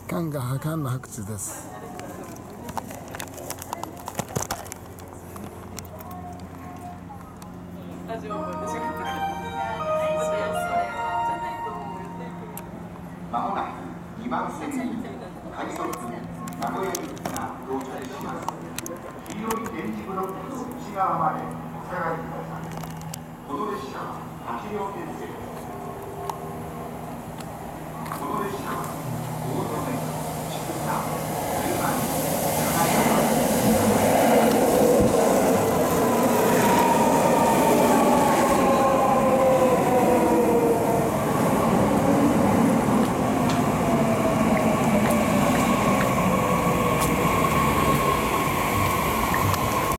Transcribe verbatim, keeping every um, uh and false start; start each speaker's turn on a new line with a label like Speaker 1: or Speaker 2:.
Speaker 1: カンガハカンの発掘です。
Speaker 2: まもなくにばん線に快速名古屋行きが到着します。黄色い点字ブロックの内側までお下がりください。この列車ははち両線